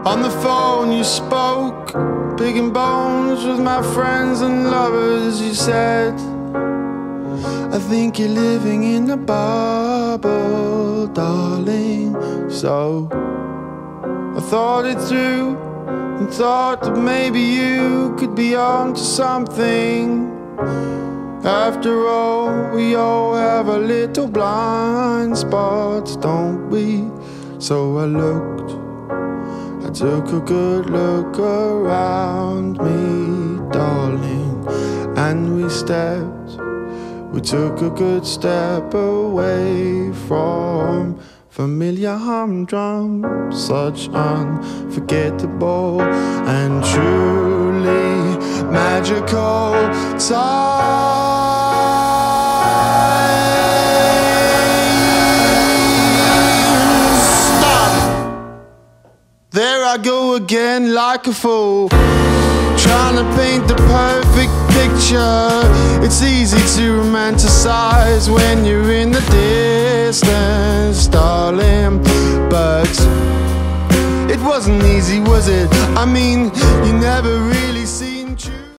On the phone you spoke, picking bones with my friends and lovers. You said, I think you're living in a bubble, darling. So I thought it through and thought that maybe you could be onto something. After all, we all have a little blind spots, don't we? So I took a good look around me, darling, and we took a good step away from familiar humdrum, such unforgettable and truly magical time. There I go again like a fool, trying to paint the perfect picture. It's easy to romanticize when you're in the distance, darling, but it wasn't easy, was it? I mean, you never really seen